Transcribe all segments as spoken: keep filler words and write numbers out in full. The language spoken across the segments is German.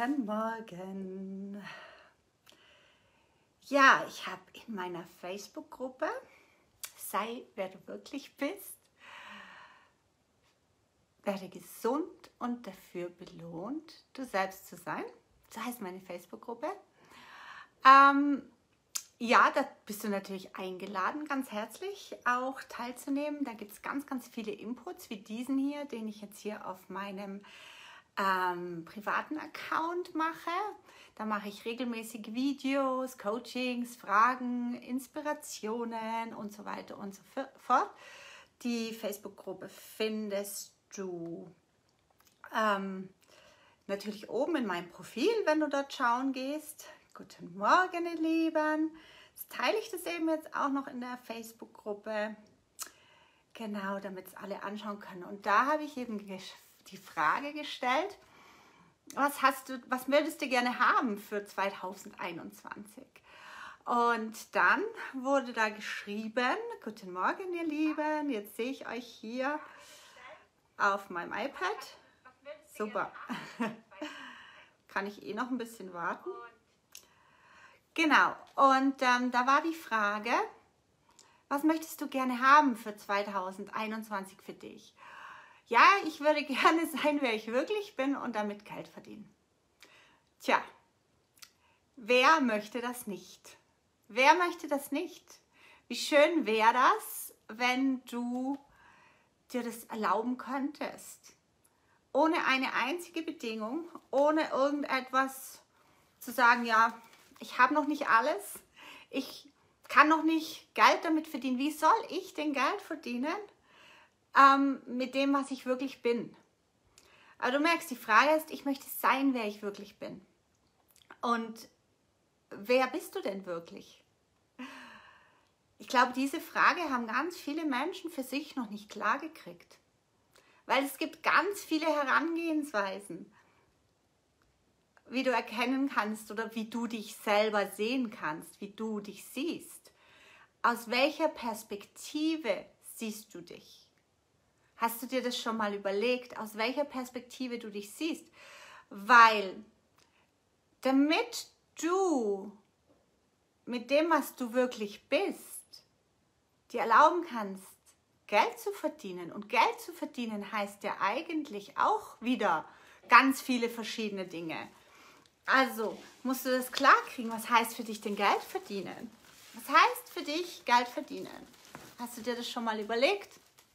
Guten Morgen. Ja, ich habe in meiner Facebook-Gruppe Sei, wer du wirklich bist, werde gesund und dafür belohnt, du selbst zu sein. So heißt meine Facebook-Gruppe. Ähm, ja, da bist du natürlich eingeladen, ganz herzlich auch teilzunehmen. Da gibt es ganz, ganz viele Inputs wie diesen hier, den ich jetzt hier auf meinem ähm, privaten Account mache. Da mache ich regelmäßig Videos, Coachings, Fragen, Inspirationen und so weiter und so fort. Die Facebook-Gruppe findest du ähm, natürlich oben in meinem Profil, wenn du dort schauen gehst. Guten Morgen, ihr Lieben. Jetzt teile ich das eben jetzt auch noch in der Facebook-Gruppe. Genau, damit es alle anschauen können. Und da habe ich eben die Frage gestellt, was hast du, was würdest du gerne haben für zweitausendeinundzwanzig? Und dann wurde da geschrieben, guten Morgen, ihr Lieben, jetzt sehe ich euch hier auf meinem iPad. Super. Kann ich eh noch ein bisschen warten. Genau, und ähm, da war die Frage, was möchtest du gerne haben für zweitausendeinundzwanzig für dich? Ja, ich würde gerne sein, wer ich wirklich bin und damit Geld verdienen. Tja, wer möchte das nicht? Wer möchte das nicht? Wie schön wäre das, wenn du dir das erlauben könntest? Ohne eine einzige Bedingung, ohne irgendetwas zu sagen, ja, ich habe noch nicht alles, ich kann noch nicht Geld damit verdienen. Wie soll ich denn Geld verdienen? Ähm, mit dem, was ich wirklich bin. Aber du merkst, die Frage ist, ich möchte sein, wer ich wirklich bin. Und wer bist du denn wirklich? Ich glaube, diese Frage haben ganz viele Menschen für sich noch nicht klar gekriegt. Weil es gibt ganz viele Herangehensweisen, wie du erkennen kannst oder wie du dich selber sehen kannst, wie du dich siehst. Aus welcher Perspektive siehst du dich? Hast du dir das schon mal überlegt, aus welcher Perspektive du dich siehst? Weil damit du mit dem, was du wirklich bist, dir erlauben kannst, Geld zu verdienen. Und Geld zu verdienen heißt ja eigentlich auch wieder ganz viele verschiedene Dinge. Also musst du das klar kriegen, was heißt für dich denn Geld verdienen? Was heißt für dich Geld verdienen? Hast du dir das schon mal überlegt?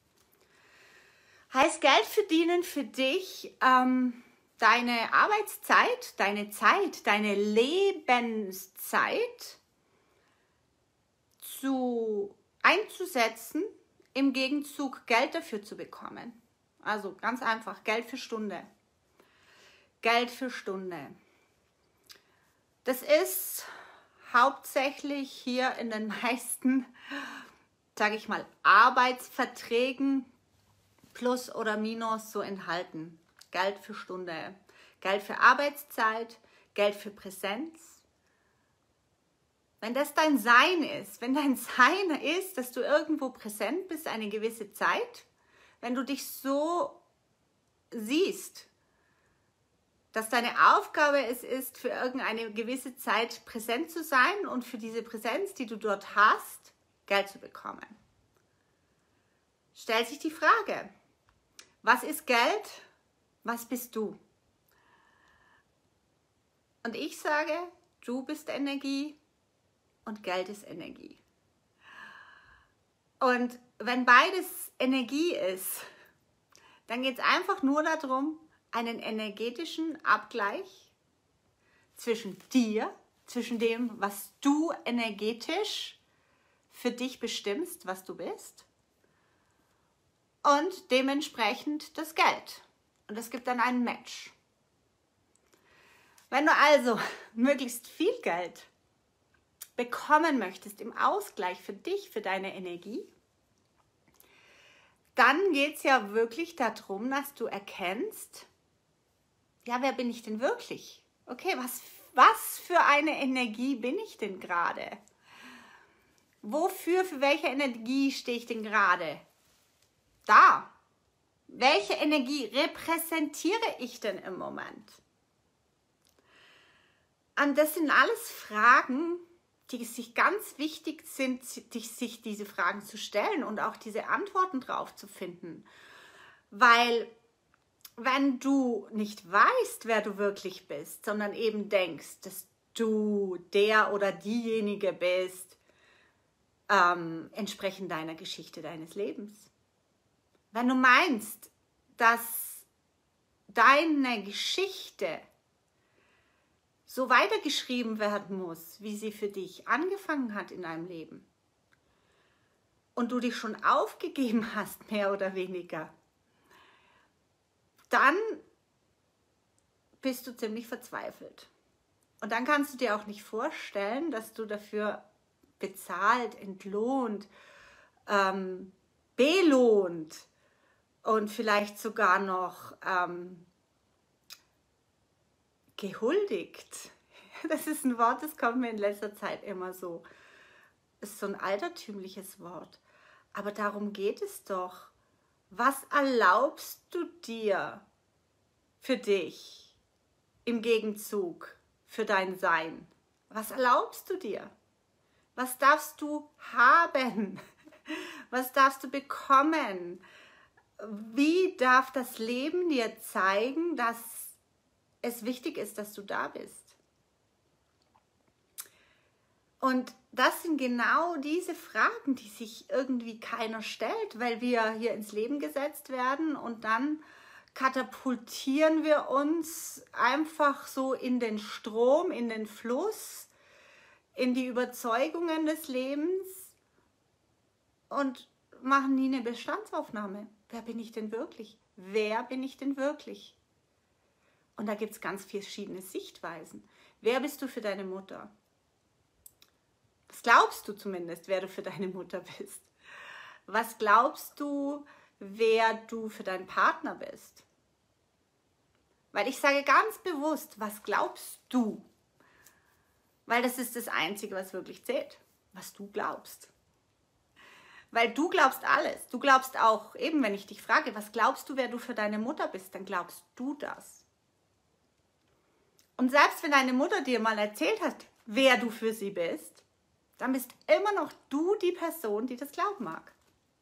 Heißt Geld verdienen für dich ähm, deine Arbeitszeit, deine Zeit, deine Lebenszeit zu, einzusetzen, im Gegenzug Geld dafür zu bekommen. Also ganz einfach, Geld für Stunde. Geld für Stunde. Das ist hauptsächlich hier in den meisten, sage ich mal, Arbeitsverträgen plus oder minus so enthalten. Geld für Stunde, Geld für Arbeitszeit, Geld für Präsenz. Wenn das dein Sein ist, wenn dein Sein ist, dass du irgendwo präsent bist eine gewisse Zeit, wenn du dich so siehst, dass deine Aufgabe es ist, für irgendeine gewisse Zeit präsent zu sein und für diese Präsenz, die du dort hast, Geld zu bekommen. Stellt sich die Frage, was ist Geld? Was bist du? Und ich sage, du bist Energie und Geld ist Energie. Und wenn beides Energie ist, dann geht es einfach nur darum, einen energetischen Abgleich zwischen dir, zwischen dem, was du energetisch für dich bestimmst, was du bist, und dementsprechend das Geld. Und es gibt dann einen Match. Wenn du also möglichst viel Geld bekommen möchtest im Ausgleich für dich, für deine Energie, dann geht es ja wirklich darum, dass du erkennst, ja, wer bin ich denn wirklich? Okay, was, was für eine Energie bin ich denn gerade? Wofür, für welche Energie stehe ich denn gerade da? Welche Energie repräsentiere ich denn im Moment? Und das sind alles Fragen, die sich ganz wichtig sind, sich diese Fragen zu stellen und auch diese Antworten drauf zu finden. Weil wenn du nicht weißt, wer du wirklich bist, sondern eben denkst, dass du der oder diejenige bist, ähm, entsprechend deiner Geschichte deines Lebens. Wenn du meinst, dass deine Geschichte so weitergeschrieben werden muss, wie sie für dich angefangen hat in deinem Leben und du dich schon aufgegeben hast, mehr oder weniger, dann bist du ziemlich verzweifelt. Und dann kannst du dir auch nicht vorstellen, dass du dafür bezahlt, entlohnt, ähm, belohnt und vielleicht sogar noch ähm, gehuldigt. Das ist ein Wort, das kommt mir in letzter Zeit immer so. Ist so ein altertümliches Wort. Aber darum geht es doch. Was erlaubst du dir für dich im Gegenzug für dein Sein? Was erlaubst du dir? Was darfst du haben? Was darfst du bekommen? Wie darf das Leben dir zeigen, dass es wichtig ist, dass du da bist? Und das sind genau diese Fragen, die sich irgendwie keiner stellt, weil wir hier ins Leben gesetzt werden und dann katapultieren wir uns einfach so in den Strom, in den Fluss, in die Überzeugungen des Lebens und machen nie eine Bestandsaufnahme. Wer bin ich denn wirklich? Wer bin ich denn wirklich? Und da gibt es ganz verschiedene Sichtweisen. Wer bist du für deine Mutter? Was glaubst du zumindest, wer du für deine Mutter bist? Was glaubst du, wer du für deinen Partner bist? Weil ich sage ganz bewusst, was glaubst du? Weil das ist das Einzige, was wirklich zählt, was du glaubst. Weil du glaubst alles. Du glaubst auch, eben wenn ich dich frage, was glaubst du, wer du für deine Mutter bist, dann glaubst du das. Und selbst wenn deine Mutter dir mal erzählt hat, wer du für sie bist, dann bist immer noch du die Person, die das glauben mag.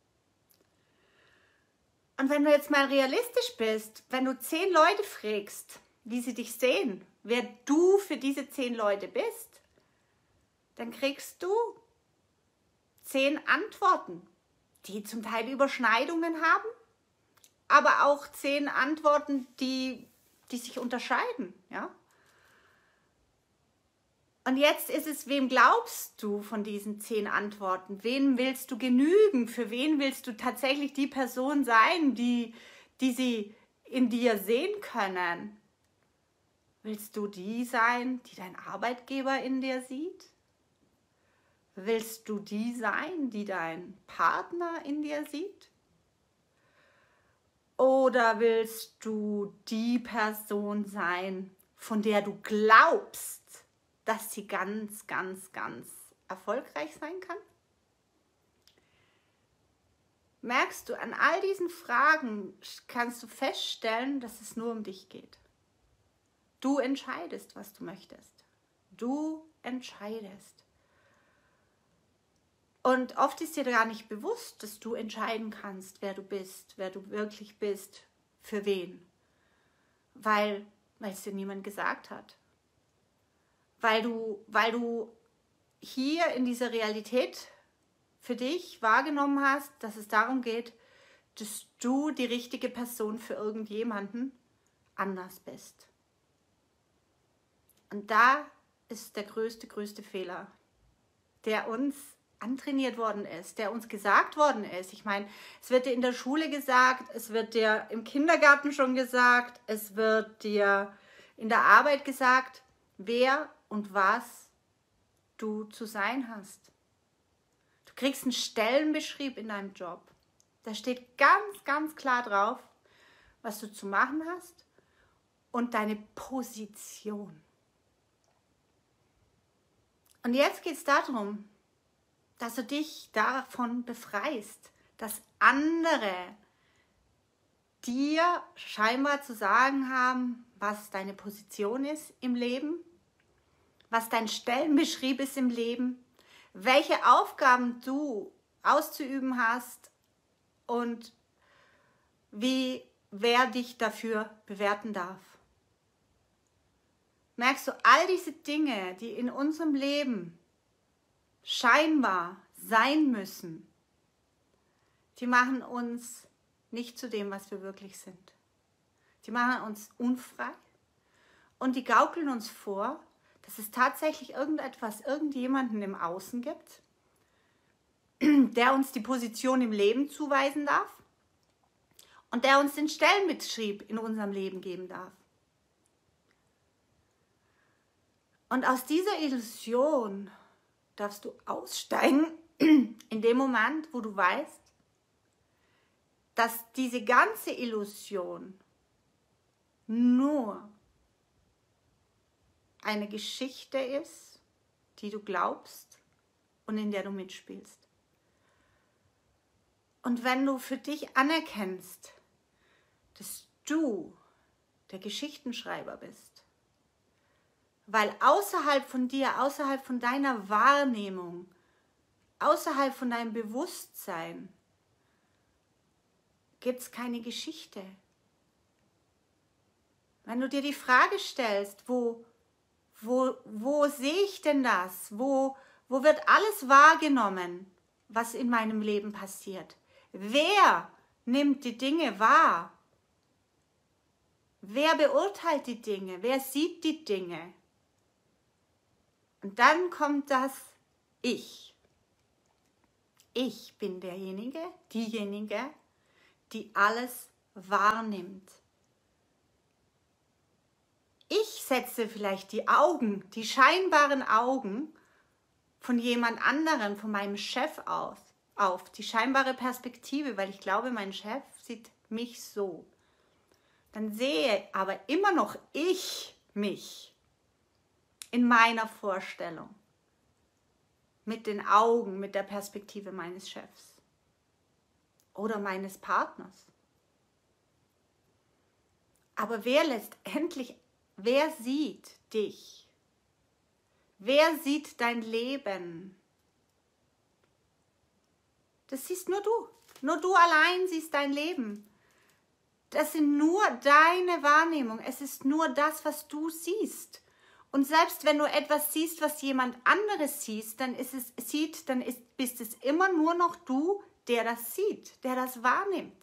Und wenn du jetzt mal realistisch bist, wenn du zehn Leute fragst, wie sie dich sehen, wer du für diese zehn Leute bist, dann kriegst du zehn Antworten, die zum Teil Überschneidungen haben, aber auch zehn Antworten, die, die sich unterscheiden. Ja? Und jetzt ist es, wem glaubst du von diesen zehn Antworten? Wen willst du genügen? Für wen willst du tatsächlich die Person sein, die, die sie in dir sehen können? Willst du die sein, die dein Arbeitgeber in dir sieht? Willst du die sein, die dein Partner in dir sieht? Oder willst du die Person sein, von der du glaubst, dass sie ganz, ganz, ganz erfolgreich sein kann? Merkst du, an all diesen Fragen kannst du feststellen, dass es nur um dich geht. Du entscheidest, was du möchtest. Du entscheidest. Und oft ist dir gar nicht bewusst, dass du entscheiden kannst, wer du bist, wer du wirklich bist, für wen. Weil, weil es dir niemand gesagt hat. Weil du, weil du hier in dieser Realität für dich wahrgenommen hast, dass es darum geht, dass du die richtige Person für irgendjemanden anders bist. Und da ist der größte, größte Fehler, der uns antrainiert worden ist, der uns gesagt worden ist. Ich meine, es wird dir in der Schule gesagt, es wird dir im Kindergarten schon gesagt, es wird dir in der Arbeit gesagt, wer und was du zu sein hast. Du kriegst einen Stellenbeschrieb in deinem Job. Da steht ganz, ganz klar drauf, was du zu machen hast und deine Position. Und jetzt geht es darum, dass du dich davon befreist, dass andere dir scheinbar zu sagen haben, was deine Position ist im Leben was dein Stellenbeschrieb ist im Leben, welche Aufgaben du auszuüben hast und wie wer dich dafür bewerten darf. Merkst du, all diese Dinge, die in unserem Leben scheinbar sein müssen, die machen uns nicht zu dem, was wir wirklich sind. Die machen uns unfrei und die gaukeln uns vor, dass es tatsächlich irgendetwas, irgendjemanden im Außen gibt, der uns die Position im Leben zuweisen darf und der uns den Stellenbeschrieb in unserem Leben geben darf. Und aus dieser Illusion darfst du aussteigen in dem Moment, wo du weißt, dass diese ganze Illusion nur eine Geschichte ist, die du glaubst und in der du mitspielst. Und wenn du für dich anerkennst, dass du der Geschichtenschreiber bist, weil außerhalb von dir, außerhalb von deiner Wahrnehmung, außerhalb von deinem Bewusstsein gibt es keine Geschichte. Wenn du dir die Frage stellst, wo, wo, wo sehe ich denn das? Wo, wo wird alles wahrgenommen, was in meinem Leben passiert? Wer nimmt die Dinge wahr? Wer beurteilt die Dinge? Wer sieht die Dinge? Und dann kommt das Ich. Ich bin derjenige, diejenige, die alles wahrnimmt. Ich setze vielleicht die Augen, die scheinbaren Augen von jemand anderem, von meinem Chef aus, auf, die scheinbare Perspektive, weil ich glaube, mein Chef sieht mich so. Dann sehe aber immer noch ich mich in meiner Vorstellung, mit den Augen, mit der Perspektive meines Chefs oder meines Partners. Aber wer letztendlich, wer sieht dich? Wer sieht dein Leben? Das siehst nur du. Nur du allein siehst dein Leben. Das sind nur deine Wahrnehmung. Es ist nur das, was du siehst. Und selbst wenn du etwas siehst, was jemand anderes sieht, dann ist es sieht, dann ist, bist es immer nur noch du, der das sieht, der das wahrnimmt.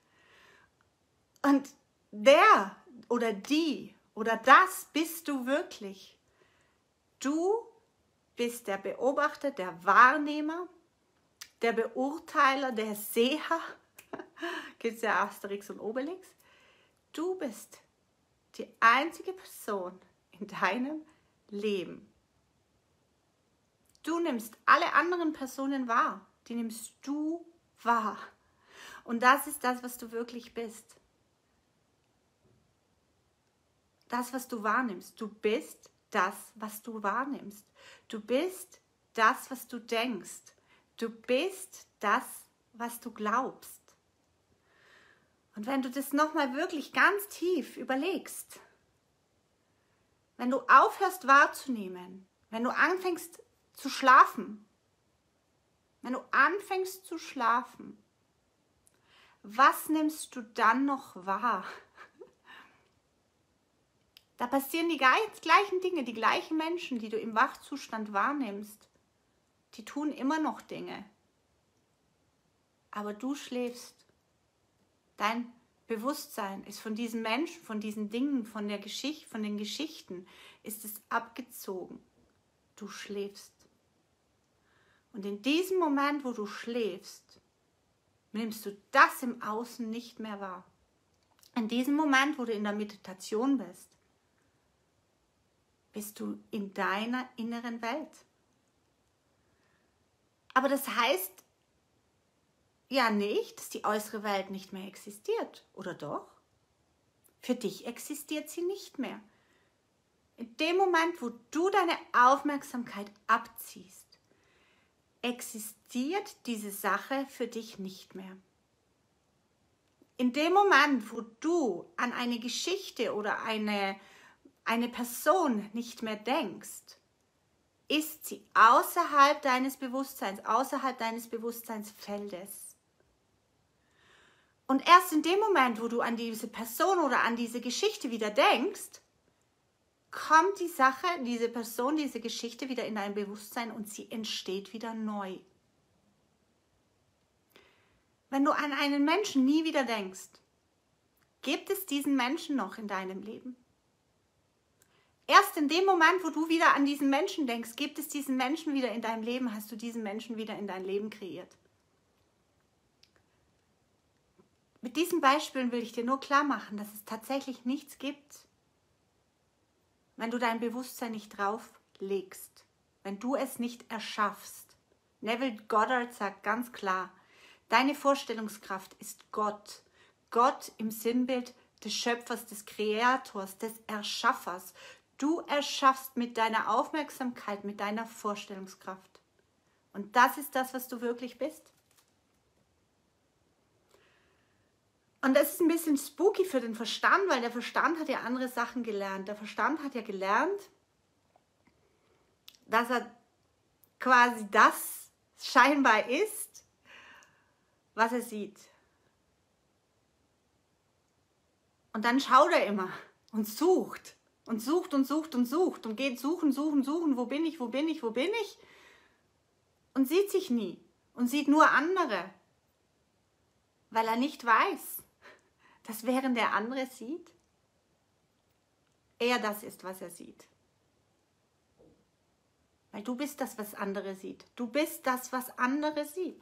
Und der oder die oder das bist du wirklich. Du bist der Beobachter, der Wahrnehmer, der Beurteiler, der Seher. Gibt es ja Asterix und Obelix. Du bist die einzige Person in deinem Leben. Du nimmst alle anderen Personen wahr. Die nimmst du wahr. Und das ist das, was du wirklich bist. Das, was du wahrnimmst. Du bist das, was du wahrnimmst. Du bist das, was du denkst. Du bist das, was du glaubst. Und wenn du das nochmal wirklich ganz tief überlegst, wenn du aufhörst wahrzunehmen, wenn du anfängst zu schlafen, wenn du anfängst zu schlafen, was nimmst du dann noch wahr? Da passieren die gleichen Dinge, die gleichen Menschen, die du im Wachzustand wahrnimmst, die tun immer noch Dinge. Aber du schläfst. Dein Bewusstsein ist von diesen Menschen, von diesen Dingen, von der Geschichte, von den Geschichten, ist es abgezogen. Du schläfst. Und in diesem Moment, wo du schläfst, nimmst du das im Außen nicht mehr wahr. In diesem Moment, wo du in der Meditation bist, bist du in deiner inneren Welt. Aber das heißt ja nicht, dass die äußere Welt nicht mehr existiert, oder doch? Für dich existiert sie nicht mehr. In dem Moment, wo du deine Aufmerksamkeit abziehst, existiert diese Sache für dich nicht mehr. In dem Moment, wo du an eine Geschichte oder eine, eine Person nicht mehr denkst, ist sie außerhalb deines Bewusstseins, außerhalb deines Bewusstseinsfeldes. Und erst in dem Moment, wo du an diese Person oder an diese Geschichte wieder denkst, kommt die Sache, diese Person, diese Geschichte wieder in dein Bewusstsein und sie entsteht wieder neu. Wenn du an einen Menschen nie wieder denkst, gibt es diesen Menschen noch in deinem Leben? Erst in dem Moment, wo du wieder an diesen Menschen denkst, gibt es diesen Menschen wieder in deinem Leben, hast du diesen Menschen wieder in dein Leben kreiert. Mit diesen Beispielen will ich dir nur klar machen, dass es tatsächlich nichts gibt, wenn du dein Bewusstsein nicht drauf legst, wenn du es nicht erschaffst. Neville Goddard sagt ganz klar, deine Vorstellungskraft ist Gott. Gott im Sinnbild des Schöpfers, des Kreators, des Erschaffers. Du erschaffst mit deiner Aufmerksamkeit, mit deiner Vorstellungskraft. Und das ist das, was du wirklich bist. Und das ist ein bisschen spooky für den Verstand, weil der Verstand hat ja andere Sachen gelernt. Der Verstand hat ja gelernt, dass er quasi das scheinbar ist, was er sieht. Und dann schaut er immer und sucht und sucht und sucht und sucht und geht suchen, suchen, suchen, wo bin ich, wo bin ich, wo bin ich? Und sieht sich nie und sieht nur andere, weil er nicht weiß, dass während der andere sieht, er das ist, was er sieht. Weil du bist das, was andere sieht. Du bist das, was andere sieht.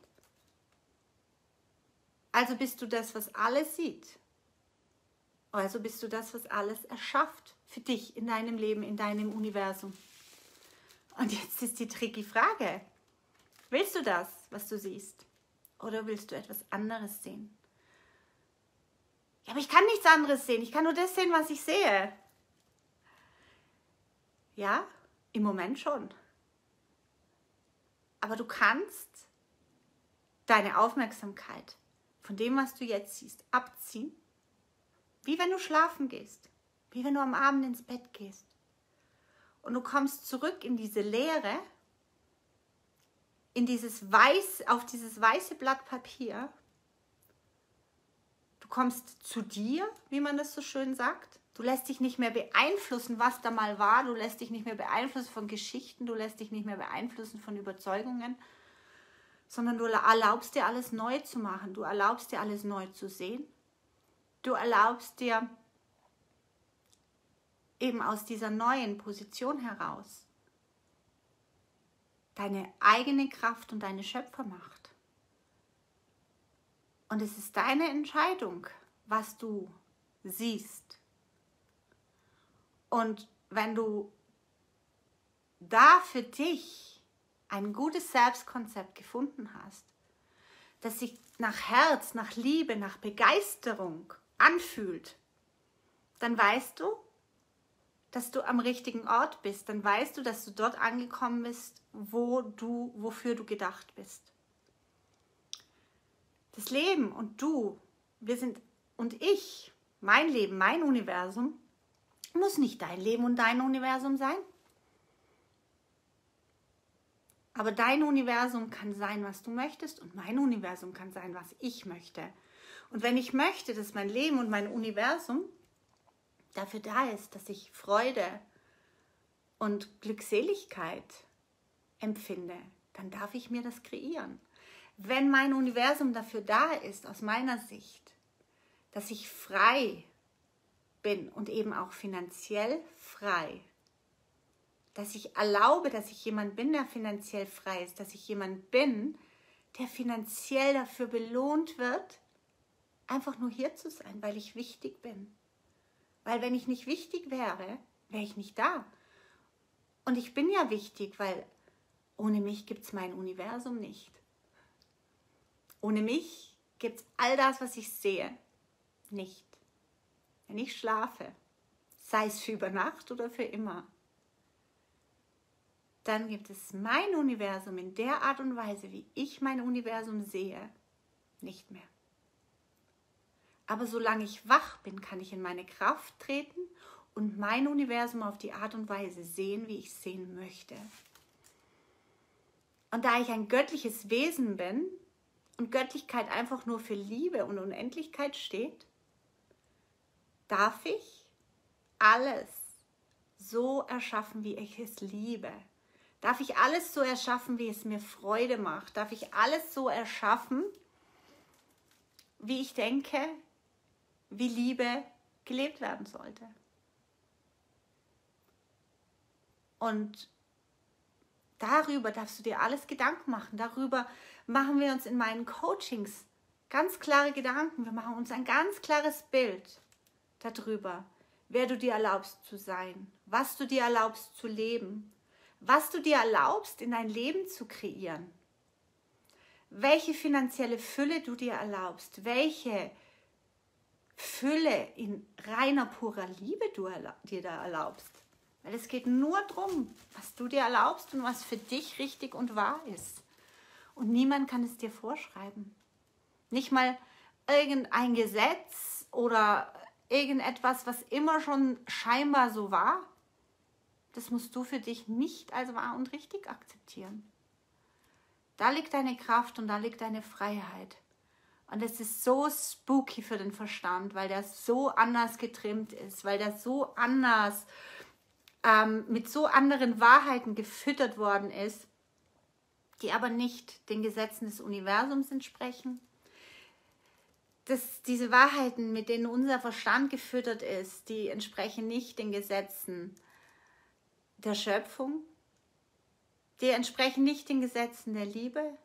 Also bist du das, was alles sieht. Also bist du das, was alles erschafft für dich in deinem Leben, in deinem Universum. Und jetzt ist die tricky Frage. Willst du das, was du siehst? Oder willst du etwas anderes sehen? Ja, aber ich kann nichts anderes sehen. Ich kann nur das sehen, was ich sehe. Ja, im Moment schon. Aber du kannst deine Aufmerksamkeit von dem, was du jetzt siehst, abziehen. Wie wenn du schlafen gehst. Wie wenn du am Abend ins Bett gehst. Und du kommst zurück in diese Leere, in dieses Weiß, auf dieses weiße Blatt Papier. Du kommst zu dir, wie man das so schön sagt. Du lässt dich nicht mehr beeinflussen, was da mal war. Du lässt dich nicht mehr beeinflussen von Geschichten. Du lässt dich nicht mehr beeinflussen von Überzeugungen. Sondern du erlaubst dir, alles neu zu machen. Du erlaubst dir, alles neu zu sehen. Du erlaubst dir, eben aus dieser neuen Position heraus, deine eigene Kraft und deine Schöpfermacht. Und es ist deine Entscheidung, was du siehst. Und wenn du da für dich ein gutes Selbstkonzept gefunden hast, das sich nach Herz, nach Liebe, nach Begeisterung anfühlt, dann weißt du, dass du am richtigen Ort bist. Dann weißt du, dass du dort angekommen bist, wo du, wofür du gedacht bist. Das Leben und du, wir sind und ich, mein Leben, mein Universum, muss nicht dein Leben und dein Universum sein. Aber dein Universum kann sein, was du möchtest, und mein Universum kann sein, was ich möchte. Und wenn ich möchte, dass mein Leben und mein Universum dafür da ist, dass ich Freude und Glückseligkeit empfinde, dann darf ich mir das kreieren. Wenn mein Universum dafür da ist, aus meiner Sicht, dass ich frei bin und eben auch finanziell frei, dass ich erlaube, dass ich jemand bin, der finanziell frei ist, dass ich jemand bin, der finanziell dafür belohnt wird, einfach nur hier zu sein, weil ich wichtig bin. Weil wenn ich nicht wichtig wäre, wäre ich nicht da. Und ich bin ja wichtig, weil ohne mich gibt es mein Universum nicht. Ohne mich gibt es all das, was ich sehe, nicht. Wenn ich schlafe, sei es für über Nacht oder für immer, dann gibt es mein Universum in der Art und Weise, wie ich mein Universum sehe, nicht mehr. Aber solange ich wach bin, kann ich in meine Kraft treten und mein Universum auf die Art und Weise sehen, wie ich es sehen möchte. Und da ich ein göttliches Wesen bin und Göttlichkeit einfach nur für Liebe und Unendlichkeit steht, darf ich alles so erschaffen, wie ich es liebe. Darf ich alles so erschaffen, wie es mir Freude macht. Darf ich alles so erschaffen, wie ich denke, wie Liebe gelebt werden sollte. Und darüber darfst du dir alles Gedanken machen. Darüber machen wir uns in meinen Coachings ganz klare Gedanken. Wir machen uns ein ganz klares Bild darüber, wer du dir erlaubst zu sein, was du dir erlaubst zu leben, was du dir erlaubst in dein Leben zu kreieren, welche finanzielle Fülle du dir erlaubst, welche Fülle in reiner, purer Liebe du dir da erlaubst. Weil es geht nur darum, was du dir erlaubst und was für dich richtig und wahr ist. Und niemand kann es dir vorschreiben. Nicht mal irgendein Gesetz oder irgendetwas, was immer schon scheinbar so war. Das musst du für dich nicht als wahr und richtig akzeptieren. Da liegt deine Kraft und da liegt deine Freiheit. Und es ist so spooky für den Verstand, weil der so anders getrimmt ist, weil der so anders, ähm, mit so anderen Wahrheiten gefüttert worden ist, die aber nicht den Gesetzen des Universums entsprechen. Dass diese Wahrheiten, mit denen unser Verstand gefüttert ist, die entsprechen nicht den Gesetzen der Schöpfung, die entsprechen nicht den Gesetzen der Liebe.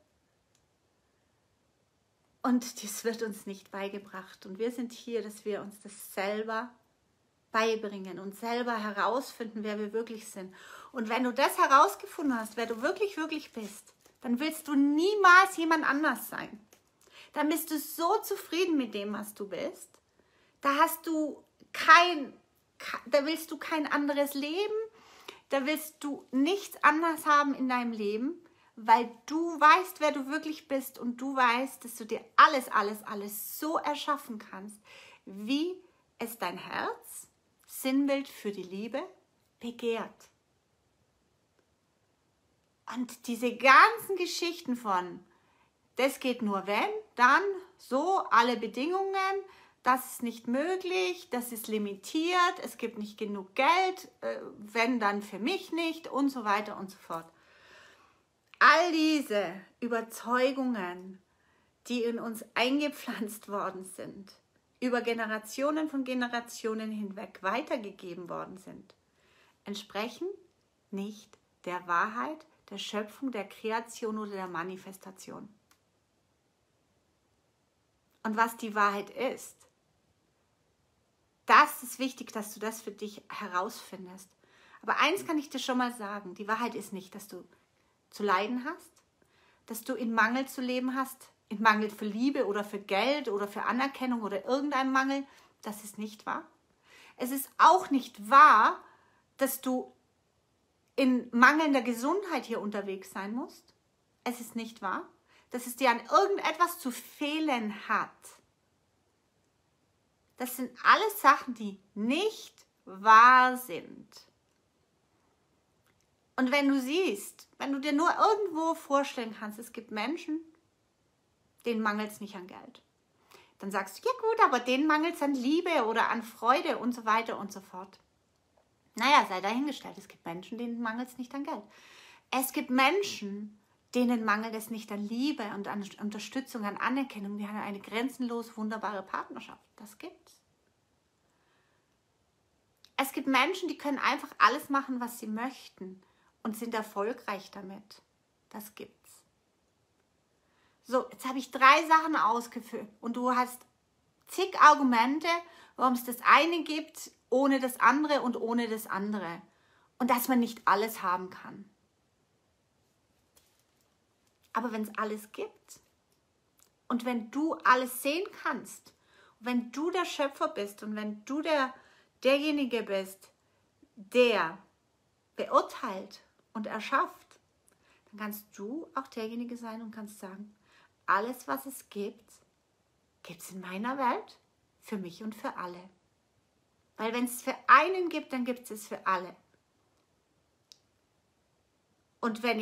Und dies wird uns nicht beigebracht. Und wir sind hier, dass wir uns das selber beibringen und selber herausfinden, wer wir wirklich sind. Und wenn du das herausgefunden hast, wer du wirklich, wirklich bist, dann willst du niemals jemand anders sein. Dann bist du so zufrieden mit dem, was du bist. Da hast du kein, da willst du kein anderes Leben. Da willst du nichts anderes haben in deinem Leben, weil du weißt, wer du wirklich bist und du weißt, dass du dir alles, alles, alles so erschaffen kannst, wie es dein Herz, Sinnbild für die Liebe, begehrt. Und diese ganzen Geschichten von, das geht nur wenn, dann, so, alle Bedingungen, das ist nicht möglich, das ist limitiert, es gibt nicht genug Geld, wenn, dann für mich nicht und so weiter und so fort. All diese Überzeugungen, die in uns eingepflanzt worden sind, über Generationen von Generationen hinweg weitergegeben worden sind, entsprechen nicht der Wahrheit, der Schöpfung, der Kreation oder der Manifestation. Und was die Wahrheit ist, das ist wichtig, dass du das für dich herausfindest. Aber eins kann ich dir schon mal sagen, die Wahrheit ist nicht, dass du zu leiden hast, dass du in Mangel zu leben hast, in Mangel für Liebe oder für Geld oder für Anerkennung oder irgendein Mangel. Das ist nicht wahr. Es ist auch nicht wahr, dass du in mangelnder Gesundheit hier unterwegs sein musst. Es ist nicht wahr, dass es dir an irgendetwas zu fehlen hat. Das sind alles Sachen, die nicht wahr sind. Und wenn du siehst, wenn du dir nur irgendwo vorstellen kannst, es gibt Menschen, denen mangelt es nicht an Geld. Dann sagst du, ja gut, aber denen mangelt es an Liebe oder an Freude und so weiter und so fort. Naja, sei dahingestellt, es gibt Menschen, denen mangelt es nicht an Geld. Es gibt Menschen, denen mangelt es nicht an Liebe und an Unterstützung, an Anerkennung. Die haben eine grenzenlos wunderbare Partnerschaft. Das gibt's. Es gibt Menschen, die können einfach alles machen, was sie möchten und sind erfolgreich damit. Das gibt's. So, jetzt habe ich drei Sachen ausgeführt und du hast zig Argumente, warum es das eine gibt, ohne das andere und ohne das andere. Und dass man nicht alles haben kann. Aber wenn es alles gibt und wenn du alles sehen kannst, wenn du der Schöpfer bist und wenn du der, derjenige bist, der beurteilt und erschafft, dann kannst du auch derjenige sein und kannst sagen, alles, was es gibt, gibt es in meiner Welt für mich und für alle. Weil wenn es für einen gibt, dann gibt es es für alle. Und wenn ich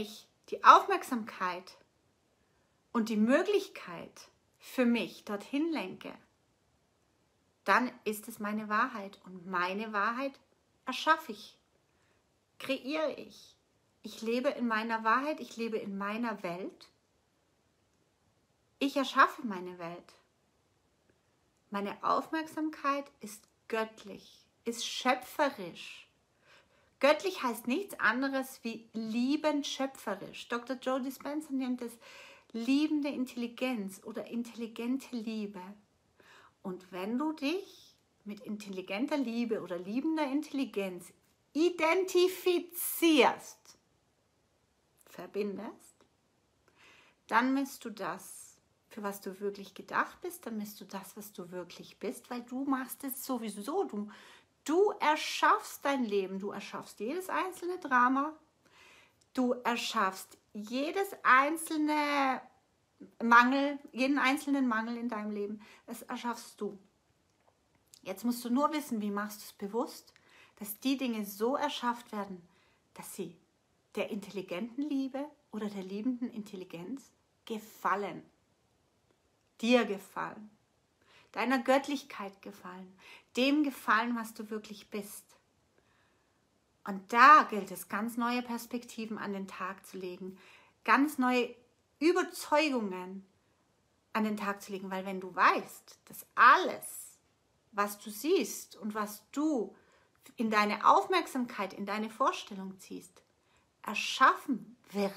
die Aufmerksamkeit und die Möglichkeit für mich dorthin lenke, dann ist es meine Wahrheit. Und meine Wahrheit erschaffe ich, kreiere ich. Ich lebe in meiner Wahrheit, ich lebe in meiner Welt. Ich erschaffe meine Welt. Meine Aufmerksamkeit ist göttlich, ist schöpferisch. Göttlich heißt nichts anderes wie liebend schöpferisch. Doktor Joe Dispenza nennt es liebende Intelligenz oder intelligente Liebe. Und wenn du dich mit intelligenter Liebe oder liebender Intelligenz identifizierst, verbindest, dann misst du das, für was du wirklich gedacht bist, dann misst du das, was du wirklich bist, weil du machst es sowieso, du, du erschaffst dein Leben, du erschaffst jedes einzelne Drama, du erschaffst jedes einzelne Mangel, jeden einzelnen Mangel in deinem Leben, das erschaffst du. Jetzt musst du nur wissen, wie machst du es bewusst, dass die Dinge so erschafft werden, dass sie der intelligenten Liebe oder der liebenden Intelligenz gefallen. Dir gefallen. Deiner Göttlichkeit gefallen. Dem gefallen, was du wirklich bist. Und da gilt es, ganz neue Perspektiven an den Tag zu legen. Ganz neue Überzeugungen an den Tag zu legen. Weil wenn du weißt, dass alles, was du siehst und was du in deine Aufmerksamkeit, in deine Vorstellung ziehst, erschaffen wird,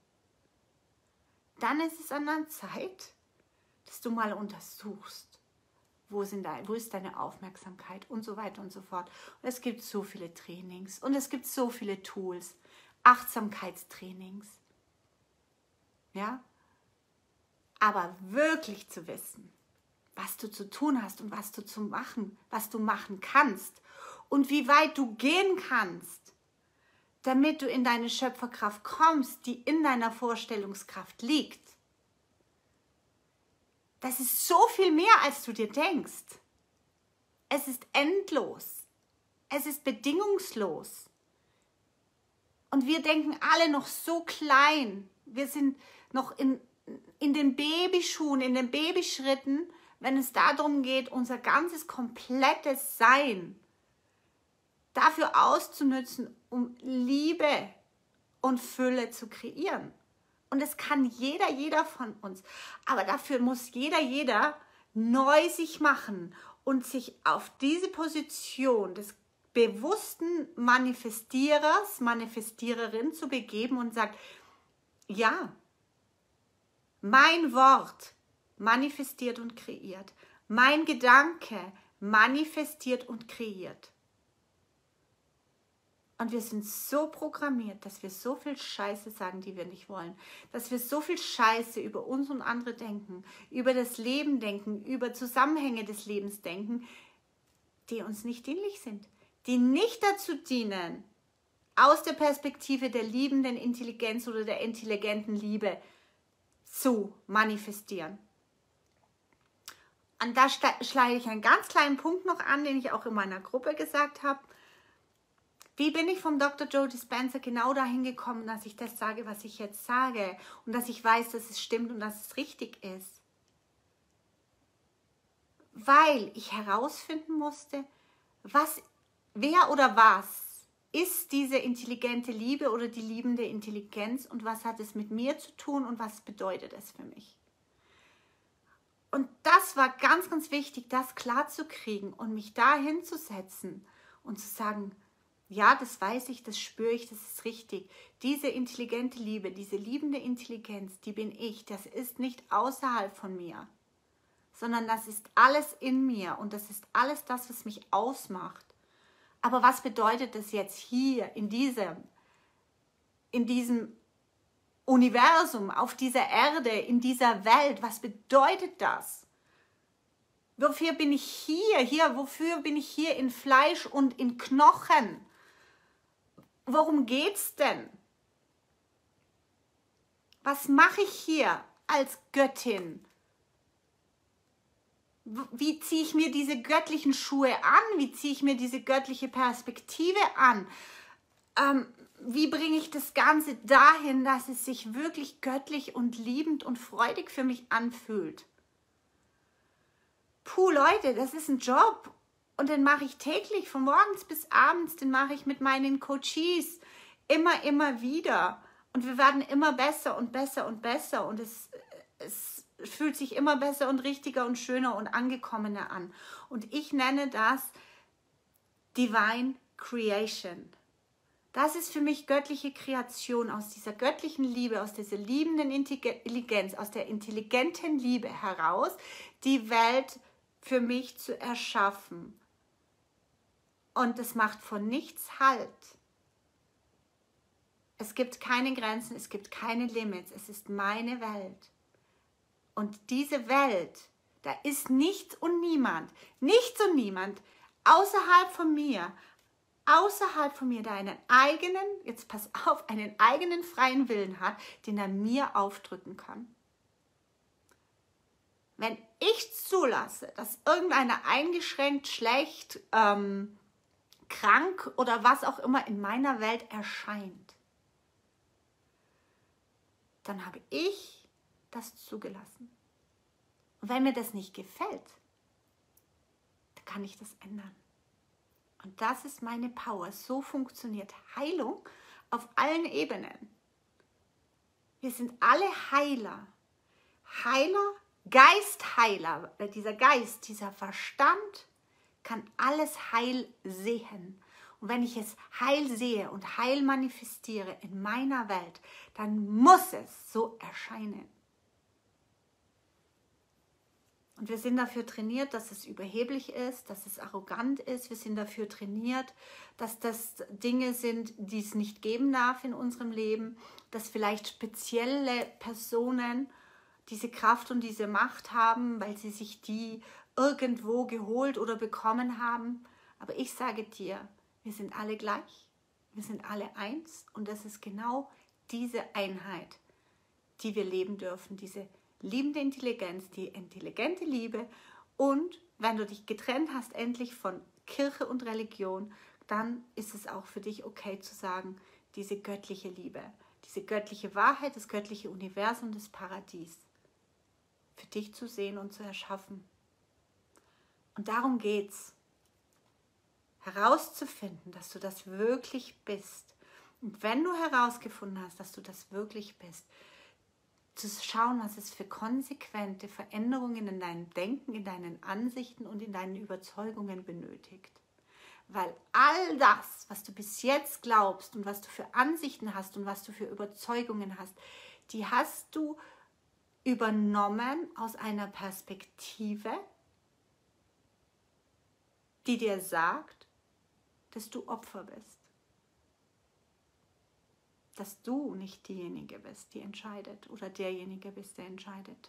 dann ist es an der Zeit, dass du mal untersuchst, wo, sind dein, wo ist deine Aufmerksamkeit und so weiter und so fort. Und es gibt so viele Trainings und es gibt so viele Tools, Achtsamkeitstrainings. Ja? Aber wirklich zu wissen, was du zu tun hast und was du zu machen, was du machen kannst und wie weit du gehen kannst, damit du in deine Schöpferkraft kommst, die in deiner Vorstellungskraft liegt. Das ist so viel mehr, als du dir denkst. Es ist endlos. Es ist bedingungslos. Und wir denken alle noch so klein. Wir sind noch in, in den Babyschuhen, in den Babyschritten, wenn es darum geht, unser ganzes komplettes Sein dafür auszunützen, um Liebe und Fülle zu kreieren. Und das kann jeder, jeder von uns. Aber dafür muss jeder, jeder neu sich machen und sich auf diese Position des bewussten Manifestierers, Manifestiererin zu begeben und sagt, ja, mein Wort manifestiert und kreiert. Mein Gedanke manifestiert und kreiert. Und wir sind so programmiert, dass wir so viel Scheiße sagen, die wir nicht wollen. Dass wir so viel Scheiße über uns und andere denken, über das Leben denken, über Zusammenhänge des Lebens denken, die uns nicht dienlich sind. Die nicht dazu dienen, aus der Perspektive der liebenden Intelligenz oder der intelligenten Liebe zu manifestieren. Und da schlage ich einen ganz kleinen Punkt noch an, den ich auch in meiner Gruppe gesagt habe. Wie bin ich vom Doktor Joe Dispenza genau dahin gekommen, dass ich das sage, was ich jetzt sage und dass ich weiß, dass es stimmt und dass es richtig ist? Weil ich herausfinden musste, was, wer oder was ist diese intelligente Liebe oder die liebende Intelligenz und was hat es mit mir zu tun und was bedeutet es für mich? Und das war ganz, ganz wichtig, das klar zu kriegen und mich da hinzusetzen und zu sagen, ja, das weiß ich, das spüre ich, das ist richtig. Diese intelligente Liebe, diese liebende Intelligenz, die bin ich. Das ist nicht außerhalb von mir, sondern das ist alles in mir und das ist alles das, was mich ausmacht. Aber was bedeutet das jetzt hier in diesem, in diesem Universum, auf dieser Erde, in dieser Welt? Was bedeutet das? Wofür bin ich hier? Hier, wofür bin ich hier in Fleisch und in Knochen? Worum geht's denn? Was mache ich hier als Göttin? Wie ziehe ich mir diese göttlichen Schuhe an? Wie ziehe ich mir diese göttliche Perspektive an? Ähm, wie bringe ich das Ganze dahin, dass es sich wirklich göttlich und liebend und freudig für mich anfühlt? Puh, Leute, das ist ein Job und den mache ich täglich, von morgens bis abends, den mache ich mit meinen Coaches immer, immer wieder. Und wir werden immer besser und besser und besser und es, es fühlt sich immer besser und richtiger und schöner und angekommener an. Und ich nenne das Divine Creation. Das ist für mich göttliche Kreation, aus dieser göttlichen Liebe, aus dieser liebenden Intelligenz, aus der intelligenten Liebe heraus, die Welt für mich zu erschaffen. Und es macht von nichts Halt. Es gibt keine Grenzen, es gibt keine Limits, es ist meine Welt. Und diese Welt, da ist nichts und niemand, nichts und niemand außerhalb von mir, außerhalb von mir, der einen eigenen, jetzt pass auf, einen eigenen freien Willen hat, den er mir aufdrücken kann. Wenn ich zulasse, dass irgendeiner eingeschränkt, schlecht, ähm, krank oder was auch immer in meiner Welt erscheint, dann habe ich das zugelassen. Und wenn mir das nicht gefällt, dann kann ich das ändern. Und das ist meine Power. So funktioniert Heilung auf allen Ebenen. Wir sind alle Heiler. Heiler, Geistheiler. Dieser Geist, dieser Verstand kann alles heil sehen. Und wenn ich es heil sehe und heil manifestiere in meiner Welt, dann muss es so erscheinen. Und wir sind dafür trainiert, dass es überheblich ist, dass es arrogant ist. Wir sind dafür trainiert, dass das Dinge sind, die es nicht geben darf in unserem Leben, dass vielleicht spezielle Personen diese Kraft und diese Macht haben, weil sie sich die irgendwo geholt oder bekommen haben. Aber ich sage dir, wir sind alle gleich, wir sind alle eins und das ist genau diese Einheit, die wir leben dürfen, diese liebende Intelligenz, die intelligente Liebe. Und wenn du dich getrennt hast endlich von Kirche und Religion, dann ist es auch für dich okay zu sagen, diese göttliche Liebe, diese göttliche Wahrheit, das göttliche Universum, das Paradies für dich zu sehen und zu erschaffen. Und darum geht's, herauszufinden, dass du das wirklich bist. Und wenn du herausgefunden hast, dass du das wirklich bist, zu schauen, was es für konsequente Veränderungen in deinem Denken, in deinen Ansichten und in deinen Überzeugungen benötigt. Weil all das, was du bis jetzt glaubst und was du für Ansichten hast und was du für Überzeugungen hast, die hast du übernommen aus einer Perspektive, die dir sagt, dass du Opfer bist. Dass du nicht diejenige bist, die entscheidet oder derjenige bist, der entscheidet.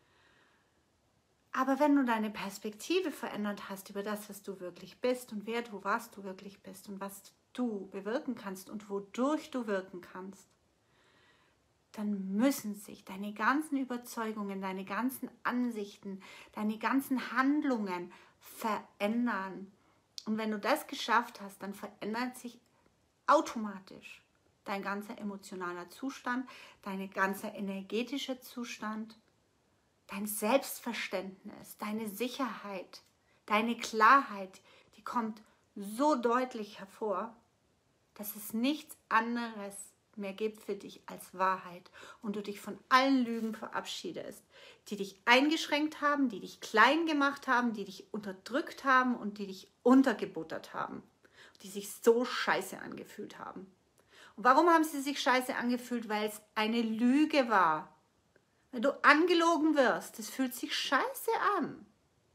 Aber wenn du deine Perspektive verändert hast über das, was du wirklich bist und wer du, was du wirklich bist und was du bewirken kannst und wodurch du wirken kannst, dann müssen sich deine ganzen Überzeugungen, deine ganzen Ansichten, deine ganzen Handlungen verändern. Und wenn du das geschafft hast, dann verändert sich automatisch dein ganzer emotionaler Zustand, dein ganzer energetischer Zustand, dein Selbstverständnis, deine Sicherheit, deine Klarheit, die kommt so deutlich hervor, dass es nichts anderes mehr gibt für dich als Wahrheit und du dich von allen Lügen verabschiedest, die dich eingeschränkt haben, die dich klein gemacht haben, die dich unterdrückt haben und die dich untergebuttert haben, die sich so scheiße angefühlt haben. Und warum haben sie sich scheiße angefühlt? Weil es eine Lüge war. Wenn du angelogen wirst, das fühlt sich scheiße an.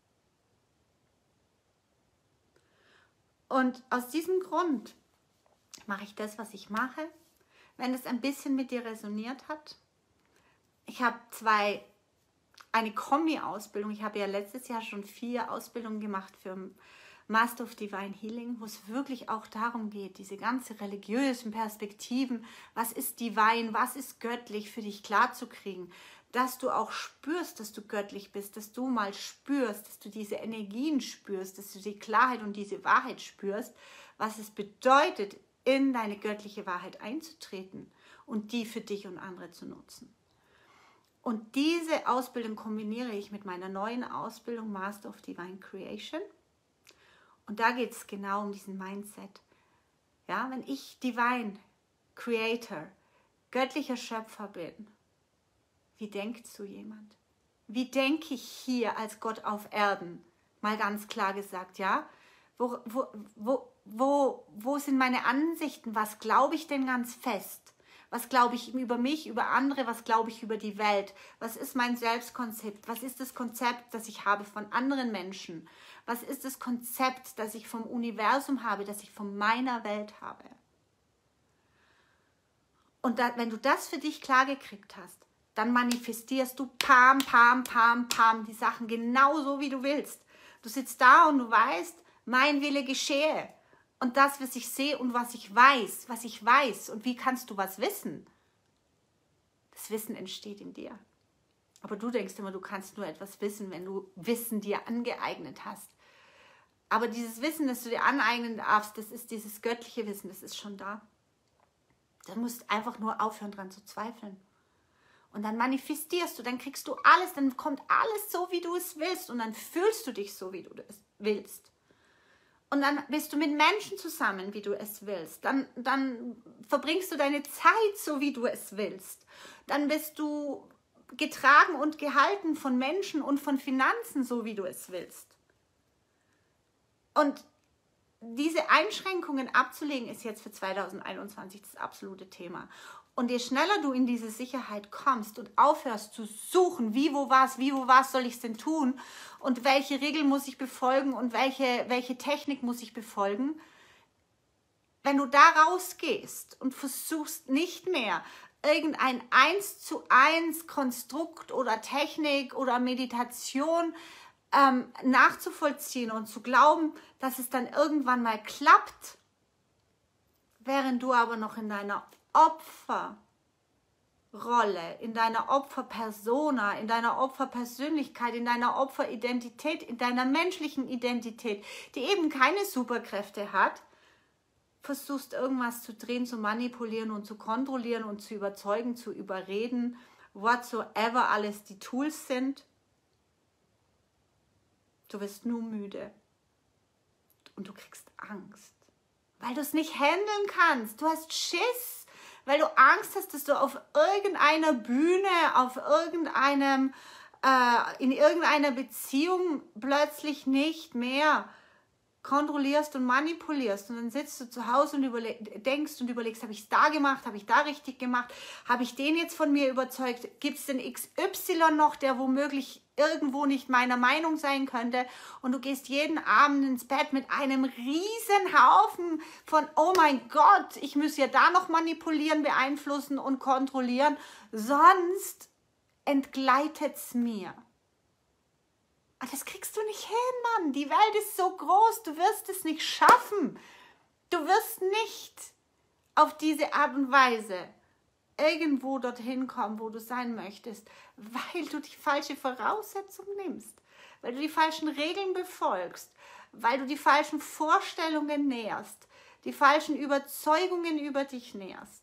Und aus diesem Grund mache ich das, was ich mache. Wenn es ein bisschen mit dir resoniert hat. Ich habe zwei, eine Kombi-Ausbildung. Ich habe ja letztes Jahr schon vier Ausbildungen gemacht für Master of Divine Healing, wo es wirklich auch darum geht, diese ganze religiösen Perspektiven, was ist divine, was ist göttlich, für dich klar zu kriegen, dass du auch spürst, dass du göttlich bist, dass du mal spürst, dass du diese Energien spürst, dass du die Klarheit und diese Wahrheit spürst, was es bedeutet, in deine göttliche Wahrheit einzutreten und die für dich und andere zu nutzen. Und diese Ausbildung kombiniere ich mit meiner neuen Ausbildung Master of Divine Creation. Und da geht es genau um diesen Mindset. Ja, wenn ich Divine Creator, göttlicher Schöpfer bin, wie denkt so jemand? Wie denke ich hier als Gott auf Erden? Mal ganz klar gesagt, ja? Wo, wo, wo, wo, wo sind meine Ansichten? Was glaube ich denn ganz fest? Was glaube ich über mich, über andere? Was glaube ich über die Welt? Was ist mein Selbstkonzept? Was ist das Konzept, das ich habe von anderen Menschen? Was ist das Konzept, das ich vom Universum habe, das ich von meiner Welt habe? Und da, wenn du das für dich klar gekriegt hast, dann manifestierst du pam, pam, pam, pam die Sachen genauso, wie du willst. Du sitzt da und du weißt, mein Wille geschehe. Und das, was ich sehe und was ich weiß, was ich weiß. Und wie kannst du was wissen? Das Wissen entsteht in dir. Aber du denkst immer, du kannst nur etwas wissen, wenn du Wissen dir angeeignet hast. Aber dieses Wissen, das du dir aneignen darfst, das ist dieses göttliche Wissen, das ist schon da. Du musst einfach nur aufhören, dran zu zweifeln. Und dann manifestierst du, dann kriegst du alles, dann kommt alles so, wie du es willst. Und dann fühlst du dich so, wie du es willst. Und dann bist du mit Menschen zusammen, wie du es willst. Dann, dann verbringst du deine Zeit so, wie du es willst. Dann bist du getragen und gehalten von Menschen und von Finanzen, so wie du es willst. Und diese Einschränkungen abzulegen, ist jetzt für zweitausendeinundzwanzig das absolute Thema. Und je schneller du in diese Sicherheit kommst und aufhörst zu suchen, wie, wo, was, wie, wo, was soll ich es denn tun und welche Regeln muss ich befolgen und welche, welche Technik muss ich befolgen, wenn du da rausgehst und versuchst nicht mehr irgendein eins zu eins Konstrukt oder Technik oder Meditation ähm, nachzuvollziehen und zu glauben, dass es dann irgendwann mal klappt, während du aber noch in deiner Opferrolle, in deiner Opferpersona, in deiner Opferpersönlichkeit, in deiner Opferidentität, in deiner menschlichen Identität, die eben keine Superkräfte hat, versuchst irgendwas zu drehen, zu manipulieren und zu kontrollieren und zu überzeugen, zu überreden, whatsoever alles die Tools sind. Du wirst nur müde und du kriegst Angst, weil du es nicht handeln kannst. Du hast Schiss, weil du Angst hast, dass du auf irgendeiner Bühne, auf irgendeinem, äh, in irgendeiner Beziehung plötzlich nicht mehr kontrollierst und manipulierst. Und dann sitzt du zu Hause und denkst und überlegst, habe ich es da gemacht, habe ich da richtig gemacht, habe ich den jetzt von mir überzeugt, gibt es den X Y noch, der womöglich irgendwo nicht meiner Meinung sein könnte, und du gehst jeden Abend ins Bett mit einem riesen Haufen von, oh mein Gott, ich muss ja da noch manipulieren, beeinflussen und kontrollieren, sonst entgleitet es mir. Und das kriegst du nicht hin, Mann. Die Welt ist so groß, du wirst es nicht schaffen. Du wirst nicht auf diese Art und Weise irgendwo dorthin kommen, wo du sein möchtest, weil du die falsche Voraussetzung nimmst, weil du die falschen Regeln befolgst, weil du die falschen Vorstellungen nährst, die falschen Überzeugungen über dich nährst.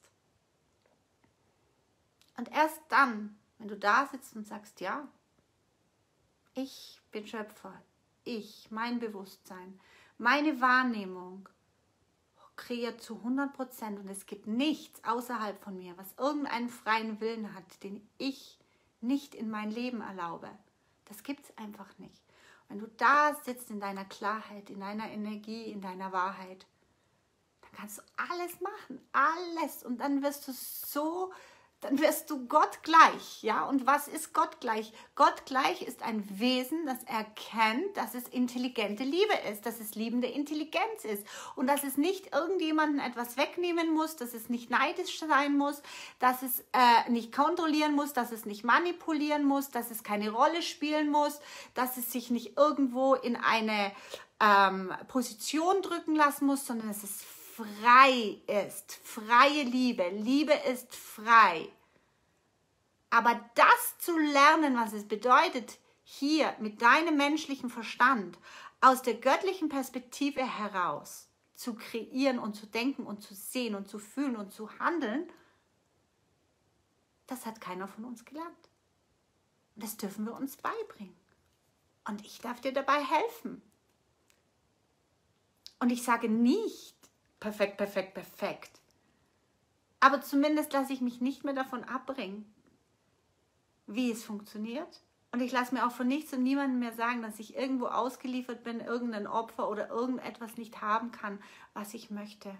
Und erst dann, wenn du da sitzt und sagst, ja, ich bin Schöpfer, ich, mein Bewusstsein, meine Wahrnehmung kreiert zu hundert Prozent, und es gibt nichts außerhalb von mir, was irgendeinen freien Willen hat, den ich nicht in mein Leben erlaube. Das gibt es einfach nicht. Wenn du da sitzt in deiner Klarheit, in deiner Energie, in deiner Wahrheit, dann kannst du alles machen, alles, und dann wirst du so... dann wirst du Gott gleich, ja? Und was ist Gott gleich? Gott gleich ist ein Wesen, das erkennt, dass es intelligente Liebe ist, dass es liebende Intelligenz ist und dass es nicht irgendjemanden etwas wegnehmen muss, dass es nicht neidisch sein muss, dass es äh, nicht kontrollieren muss, dass es nicht manipulieren muss, dass es keine Rolle spielen muss, dass es sich nicht irgendwo in eine ähm, Position drücken lassen muss, sondern dass es frei ist, freie Liebe. Liebe ist frei. Aber das zu lernen, was es bedeutet, hier mit deinem menschlichen Verstand aus der göttlichen Perspektive heraus zu kreieren und zu denken und zu sehen und zu fühlen und zu handeln, das hat keiner von uns gelernt. Und das dürfen wir uns beibringen. Und ich darf dir dabei helfen. Und ich sage nicht perfekt, perfekt, perfekt. Aber zumindest lasse ich mich nicht mehr davon abbringen, wie es funktioniert. Und ich lasse mir auch von nichts und niemandem mehr sagen, dass ich irgendwo ausgeliefert bin, irgendein Opfer oder irgendetwas nicht haben kann, was ich möchte.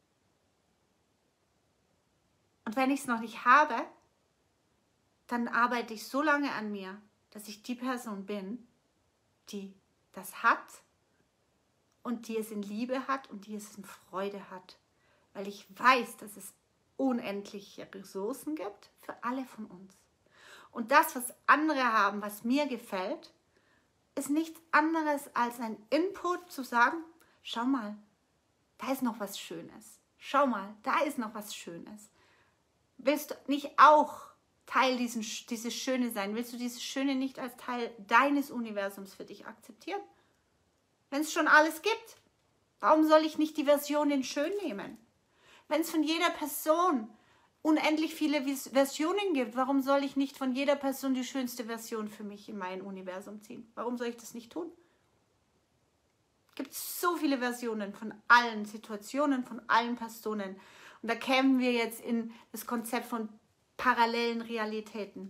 Und wenn ich es noch nicht habe, dann arbeite ich so lange an mir, dass ich die Person bin, die das hat und die es in Liebe hat und die es in Freude hat. Weil ich weiß, dass es unendliche Ressourcen gibt für alle von uns. Und das, was andere haben, was mir gefällt, ist nichts anderes als ein Input zu sagen, schau mal, da ist noch was Schönes. Schau mal, da ist noch was Schönes. Willst du nicht auch Teil diesen, dieses Schöne sein? Willst du dieses Schöne nicht als Teil deines Universums für dich akzeptieren? Wenn es schon alles gibt, warum soll ich nicht die Version in schön nehmen? Wenn es von jeder Person unendlich viele Versionen gibt, warum soll ich nicht von jeder Person die schönste Version für mich in mein Universum ziehen? Warum soll ich das nicht tun? Es gibt so viele Versionen von allen Situationen, von allen Personen. Und da kämen wir jetzt in das Konzept von parallelen Realitäten.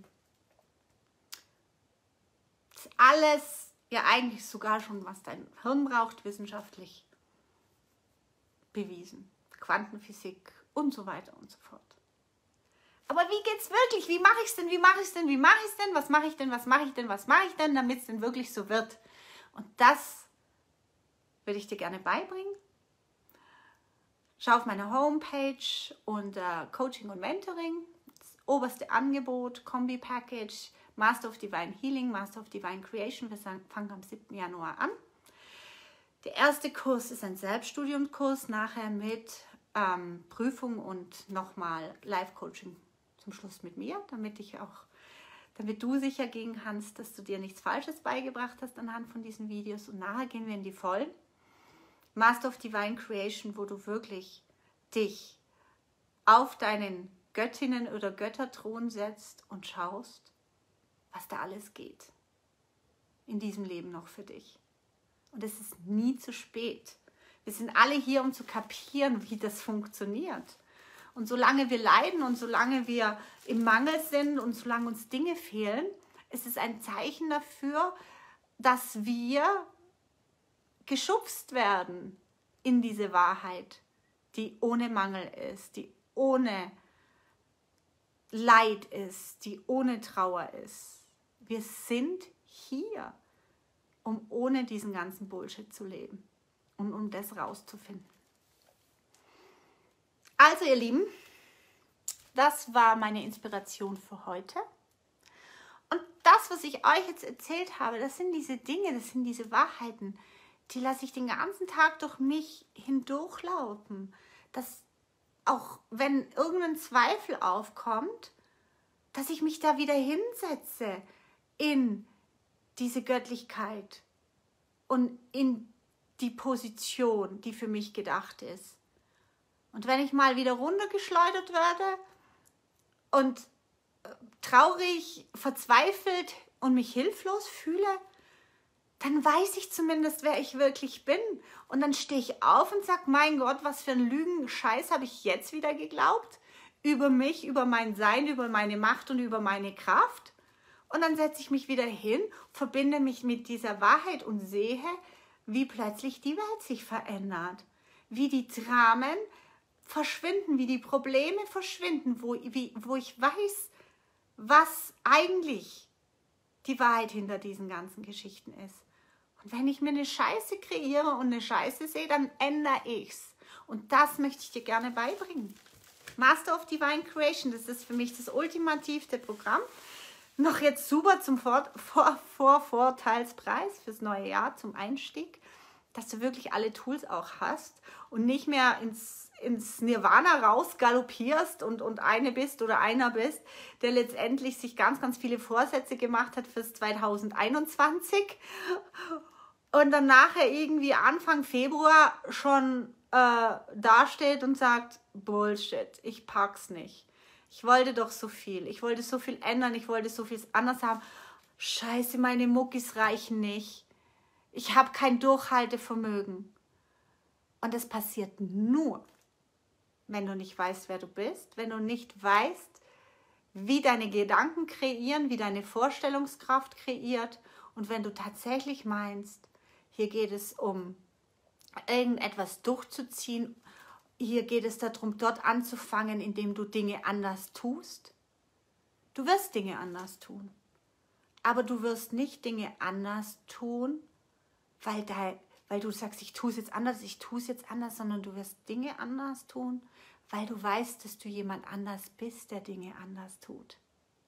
Das ist alles ja eigentlich sogar schon, was dein Hirn braucht, wissenschaftlich bewiesen. Quantenphysik und so weiter und so fort. Aber wie geht's wirklich? Wie mache ich es denn? Wie mache ich es denn? Wie mache ich es denn? Was mache ich denn? Was mache ich denn? Was mache ich denn, damit es denn wirklich so wird? Und das würde ich dir gerne beibringen. Schau auf meine Homepage unter Coaching und Mentoring. Das oberste Angebot, Kombi-Package, Master of Divine Healing, Master of Divine Creation. Wir fangen am siebten Januar an. Der erste Kurs ist ein Selbststudiumkurs, nachher mit ähm, Prüfung und nochmal Live-Coaching zum Schluss mit mir, damit ich auch, damit du sicher gehen kannst, dass du dir nichts Falsches beigebracht hast anhand von diesen Videos. Und nachher gehen wir in die Vollen. Master of Divine Creation, wo du wirklich dich auf deinen Göttinnen- oder Götterthron setzt und schaust, was da alles geht in diesem Leben noch für dich. Und es ist nie zu spät. Wir sind alle hier, um zu kapieren, wie das funktioniert. Und solange wir leiden und solange wir im Mangel sind und solange uns Dinge fehlen, ist es ein Zeichen dafür, dass wir geschubst werden in diese Wahrheit, die ohne Mangel ist, die ohne Leid ist, die ohne Trauer ist. Wir sind hier, um ohne diesen ganzen Bullshit zu leben und um das rauszufinden. Also ihr Lieben, das war meine Inspiration für heute. Und das, was ich euch jetzt erzählt habe, das sind diese Dinge, das sind diese Wahrheiten, die lasse ich den ganzen Tag durch mich hindurchlaufen. Dass auch wenn irgendein Zweifel aufkommt, dass ich mich da wieder hinsetze in diese Göttlichkeit und in die Position, die für mich gedacht ist. Und wenn ich mal wieder runtergeschleudert werde und traurig, verzweifelt und mich hilflos fühle, dann weiß ich zumindest, wer ich wirklich bin. Und dann stehe ich auf und sage, mein Gott, was für ein Lügen-Scheiß habe ich jetzt wieder geglaubt? Über mich, über mein Sein, über meine Macht und über meine Kraft. Und dann setze ich mich wieder hin, verbinde mich mit dieser Wahrheit und sehe, wie plötzlich die Welt sich verändert. Wie die Dramen verschwinden, wie die Probleme verschwinden, wo, wie, wo ich weiß, was eigentlich die Wahrheit hinter diesen ganzen Geschichten ist. Und wenn ich mir eine Scheiße kreiere und eine Scheiße sehe, dann ändere ich's. Und das möchte ich dir gerne beibringen. Master of Divine Creation, das ist für mich das ultimativste Programm. Noch jetzt super zum Vor Vor Vor Vorteilspreis fürs neue Jahr, zum Einstieg, dass du wirklich alle Tools auch hast und nicht mehr ins, ins Nirvana raus galoppierst und, und eine bist oder einer bist, der letztendlich sich ganz, ganz viele Vorsätze gemacht hat fürs zweitausendeinundzwanzig und dann nachher irgendwie Anfang Februar schon äh, dasteht und sagt, Bullshit, ich pack's nicht. Ich wollte doch so viel. Ich wollte so viel ändern. Ich wollte so viel anders haben. Scheiße, meine Muckis reichen nicht. Ich habe kein Durchhaltevermögen. Und das passiert nur, wenn du nicht weißt, wer du bist, wenn du nicht weißt, wie deine Gedanken kreieren, wie deine Vorstellungskraft kreiert und wenn du tatsächlich meinst, hier geht es um irgendetwas durchzuziehen, hier geht es darum, dort anzufangen, indem du Dinge anders tust. Du wirst Dinge anders tun, aber du wirst nicht Dinge anders tun, weil, da, weil du sagst, ich tue es jetzt anders, ich tue es jetzt anders, sondern du wirst Dinge anders tun, weil du weißt, dass du jemand anders bist, der Dinge anders tut.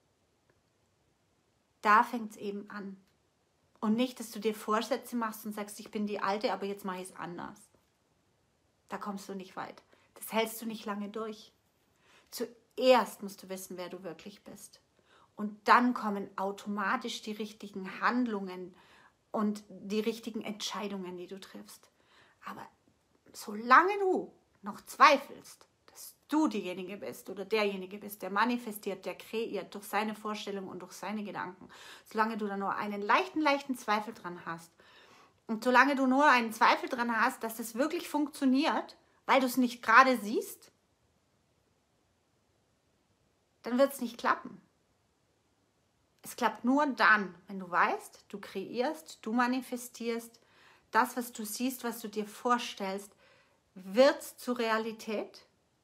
Da fängt es eben an. Und nicht, dass du dir Vorsätze machst und sagst, ich bin die Alte, aber jetzt mache ich es anders. Da kommst du nicht weit. Das hältst du nicht lange durch. Zuerst musst du wissen, wer du wirklich bist. Und dann kommen automatisch die richtigen Handlungen und die richtigen Entscheidungen, die du triffst. Aber solange du noch zweifelst, dass du diejenige bist oder derjenige bist, der manifestiert, der kreiert durch seine Vorstellung und durch seine Gedanken, solange du da nur einen leichten, leichten Zweifel dran hast und solange du nur einen Zweifel dran hast, dass es wirklich funktioniert, weil du es nicht gerade siehst, dann wird es nicht klappen. Es klappt nur dann, wenn du weißt, du kreierst, du manifestierst, das, was du siehst, was du dir vorstellst, wird zur Realität.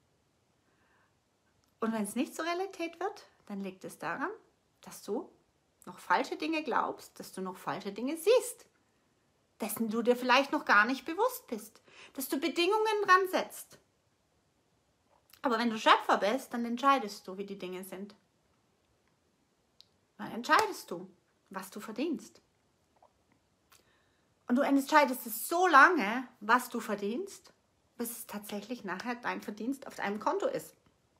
Und wenn es nicht zur Realität wird, dann liegt es daran, dass du noch falsche Dinge glaubst, dass du noch falsche Dinge siehst, dessen du dir vielleicht noch gar nicht bewusst bist, dass du Bedingungen dran setzt. Aber wenn du Schöpfer bist, dann entscheidest du, wie die Dinge sind. Dann entscheidest du, was du verdienst. Und du entscheidest es so lange, was du verdienst, bis es tatsächlich nachher dein Verdienst auf deinem Konto ist.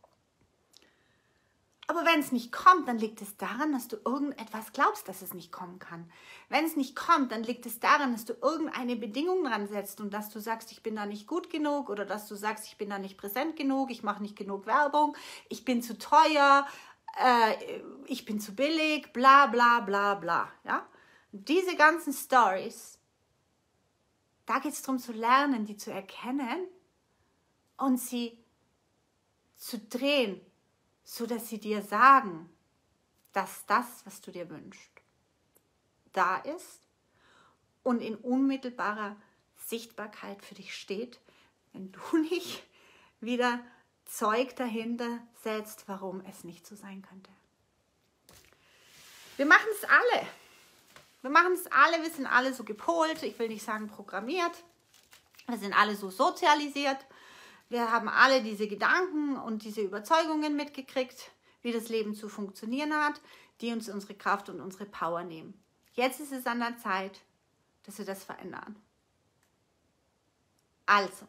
Aber wenn es nicht kommt, dann liegt es daran, dass du irgendetwas glaubst, dass es nicht kommen kann. Wenn es nicht kommt, dann liegt es daran, dass du irgendeine Bedingung dran setzt und dass du sagst, ich bin da nicht gut genug oder dass du sagst, ich bin da nicht präsent genug, ich mache nicht genug Werbung, ich bin zu teuer, äh, ich bin zu billig, bla bla bla bla. Ja? Und diese ganzen Stories, da geht es darum zu lernen, die zu erkennen und sie zu drehen, so dass sie dir sagen, dass das, was du dir wünschst, da ist und in unmittelbarer Sichtbarkeit für dich steht, wenn du nicht wieder Zeug dahinter setzt, warum es nicht so sein könnte. Wir machen es alle. Wir machen es alle, wir sind alle so gepolt, ich will nicht sagen programmiert, wir sind alle so sozialisiert. Wir haben alle diese Gedanken und diese Überzeugungen mitgekriegt, wie das Leben zu funktionieren hat, die uns unsere Kraft und unsere Power nehmen. Jetzt ist es an der Zeit, dass wir das verändern. Also,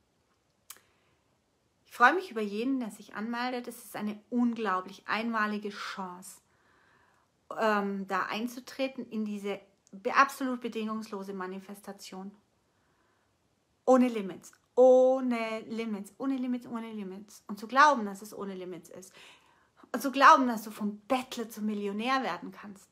ich freue mich über jeden, der sich anmeldet. Es ist eine unglaublich einmalige Chance, ähm, da einzutreten in diese absolut bedingungslose Manifestation. Ohne Limits. Ohne Limits, ohne Limits, ohne Limits. Und zu glauben, dass es ohne Limits ist. Und zu glauben, dass du vom Bettler zum Millionär werden kannst.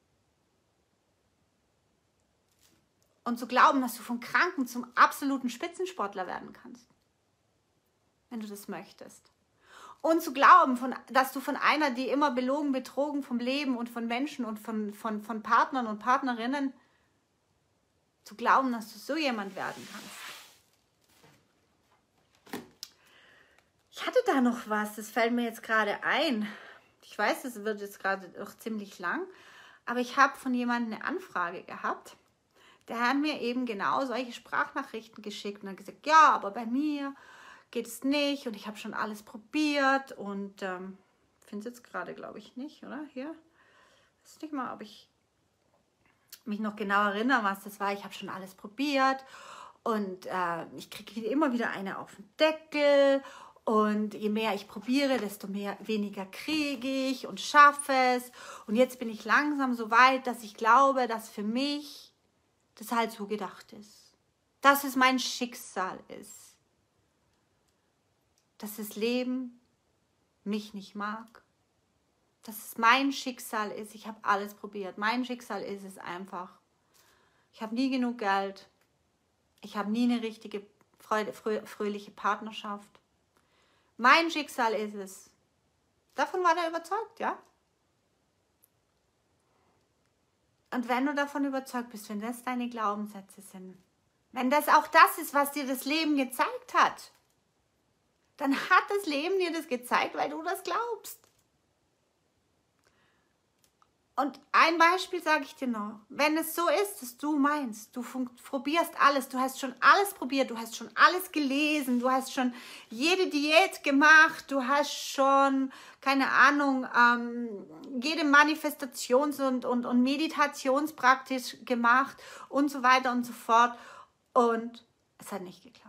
Und zu glauben, dass du vom Kranken zum absoluten Spitzensportler werden kannst. Wenn du das möchtest. Und zu glauben, von, dass du von einer, die immer belogen, betrogen vom Leben und von Menschen und von, von, von Partnern und Partnerinnen, zu glauben, dass du so jemand werden kannst. Ich hatte da noch was, das fällt mir jetzt gerade ein. Ich weiß, es wird jetzt gerade noch ziemlich lang, aber ich habe von jemandem eine Anfrage gehabt. Der hat mir eben genau solche Sprachnachrichten geschickt und hat gesagt, ja, aber bei mir geht es nicht und ich habe schon alles probiert und ähm, finde es jetzt gerade, glaube ich, nicht, oder? Hier, ich weiß nicht mal, ob ich mich noch genau erinnere, was das war. Ich habe schon alles probiert und äh, ich kriege immer wieder eine auf den Deckel. Und je mehr ich probiere, desto mehr, weniger kriege ich und schaffe es. Und jetzt bin ich langsam so weit, dass ich glaube, dass für mich das halt so gedacht ist. Dass es mein Schicksal ist. dass das Leben mich nicht mag, dass es mein Schicksal ist. Ich habe alles probiert. Mein Schicksal ist es einfach. Ich habe nie genug Geld. Ich habe nie eine richtige, freude, frö fröhliche Partnerschaft. Mein Schicksal ist es. Davon war er überzeugt, ja? Und wenn du davon überzeugt bist, wenn das deine Glaubenssätze sind, wenn das auch das ist, was dir das Leben gezeigt hat, dann hat das Leben dir das gezeigt, weil du das glaubst. Und ein Beispiel sage ich dir noch. Wenn es so ist, dass du meinst, du probierst alles, du hast schon alles probiert, du hast schon alles gelesen, du hast schon jede Diät gemacht, du hast schon, keine Ahnung, ähm, jede Manifestations- und, und, und Meditationspraktisch gemacht und so weiter und so fort. Und es hat nicht geklappt.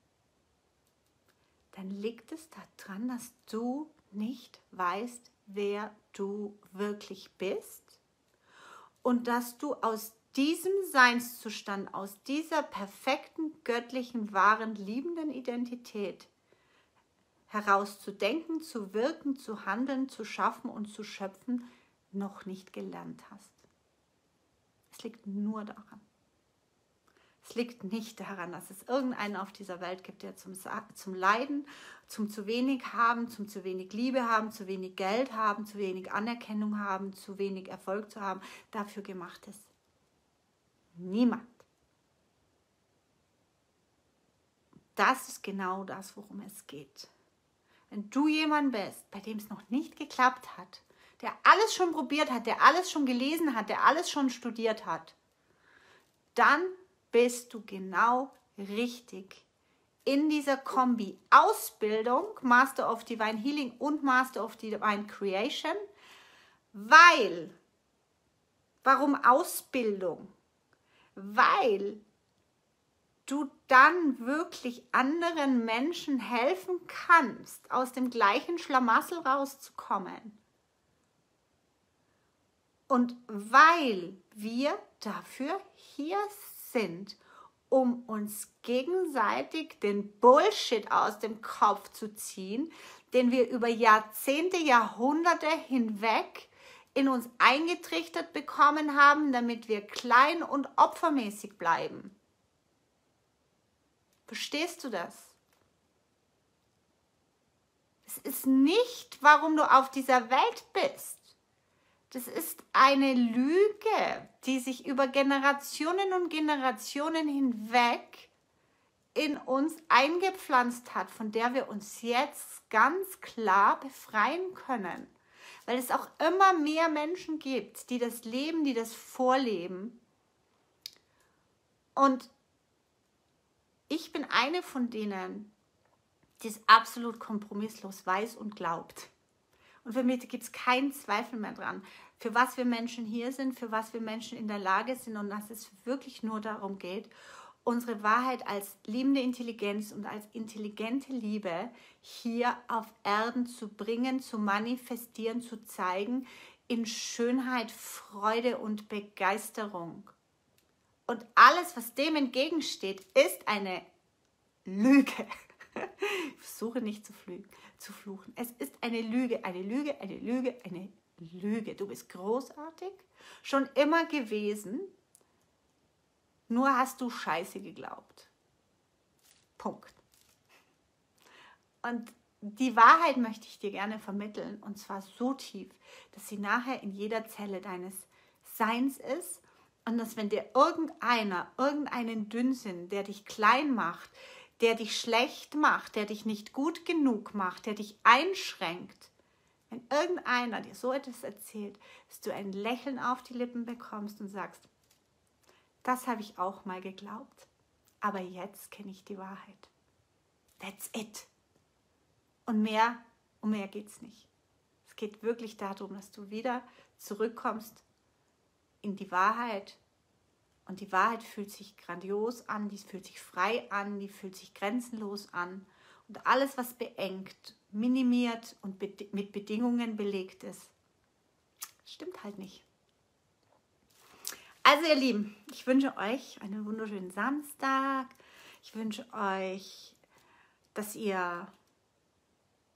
Dann liegt es daran, dass du nicht weißt, wer du wirklich bist und dass du aus diesem Seinszustand, aus dieser perfekten, göttlichen, wahren, liebenden Identität heraus zu denken, zu wirken, zu handeln, zu schaffen und zu schöpfen, noch nicht gelernt hast. Es liegt nur daran. Es liegt nicht daran, dass es irgendeinen auf dieser Welt gibt, der zum, zum Leiden, zum zu wenig haben, zum zu wenig Liebe haben, zu wenig Geld haben, zu wenig Anerkennung haben, zu wenig Erfolg zu haben, dafür gemacht ist. Niemand. Das ist genau das, worum es geht. Wenn du jemand bist, bei dem es noch nicht geklappt hat, der alles schon probiert hat, der alles schon gelesen hat, der alles schon studiert hat, dann bist du genau richtig in dieser Kombi Ausbildung, Master of Divine Healing und Master of Divine Creation, weil, warum Ausbildung? Weil du dann wirklich anderen Menschen helfen kannst, aus dem gleichen Schlamassel rauszukommen. Und weil wir dafür hier sind, um uns gegenseitig den Bullshit aus dem Kopf zu ziehen, den wir über Jahrzehnte, Jahrhunderte hinweg in uns eingetrichtert bekommen haben, damit wir klein und opfermäßig bleiben. Verstehst du das? Es ist nicht, warum du auf dieser Welt bist. Das ist eine Lüge, die sich über Generationen und Generationen hinweg in uns eingepflanzt hat, von der wir uns jetzt ganz klar befreien können. Weil es auch immer mehr Menschen gibt, die das leben, die das vorleben. Und ich bin eine von denen, die es absolut kompromisslos weiß und glaubt. Und für mich gibt es keinen Zweifel mehr dran, für was wir Menschen hier sind, für was wir Menschen in der Lage sind und dass es wirklich nur darum geht, unsere Wahrheit als liebende Intelligenz und als intelligente Liebe hier auf Erden zu bringen, zu manifestieren, zu zeigen, in Schönheit, Freude und Begeisterung. Und alles, was dem entgegensteht, ist eine Lüge. Ich versuche nicht zu, zu fluchen. Es ist eine Lüge, eine Lüge, eine Lüge, eine Lüge. Du bist großartig, schon immer gewesen, nur hast du Scheiße geglaubt. Punkt. Und die Wahrheit möchte ich dir gerne vermitteln, und zwar so tief, dass sie nachher in jeder Zelle deines Seins ist und dass, wenn dir irgendeiner, irgendeinen Dünnsinn, der dich klein macht, der dich schlecht macht, der dich nicht gut genug macht, der dich einschränkt, wenn irgendeiner dir so etwas erzählt, dass du ein Lächeln auf die Lippen bekommst und sagst, das habe ich auch mal geglaubt, aber jetzt kenne ich die Wahrheit. That's it. Und mehr, um mehr geht es nicht. Es geht wirklich darum, dass du wieder zurückkommst in die Wahrheit. Und die Wahrheit fühlt sich grandios an, die fühlt sich frei an, die fühlt sich grenzenlos an. Und alles, was beengt, minimiert und be- mit Bedingungen belegt ist, stimmt halt nicht. Also ihr Lieben, ich wünsche euch einen wunderschönen Samstag. Ich wünsche euch, dass ihr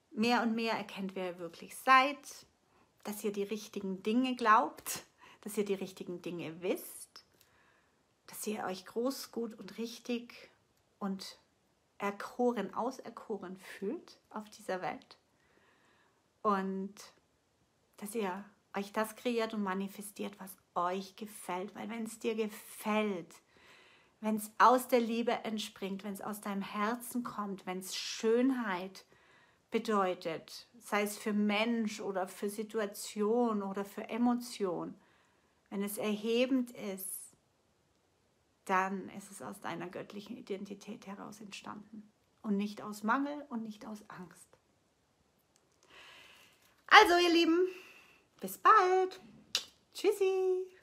mehr und mehr erkennt, wer ihr wirklich seid, dass ihr die richtigen Dinge glaubt, dass ihr die richtigen Dinge wisst, dass ihr euch groß, gut und richtig und erkoren, auserkoren fühlt auf dieser Welt und dass ihr euch das kreiert und manifestiert, was euch gefällt, weil wenn es dir gefällt, wenn es aus der Liebe entspringt, wenn es aus deinem Herzen kommt, wenn es Schönheit bedeutet, sei es für Mensch oder für Situation oder für Emotion, wenn es erhebend ist, dann ist es aus deiner göttlichen Identität heraus entstanden und nicht aus Mangel und nicht aus Angst. Also ihr Lieben, bis bald. Tschüssi.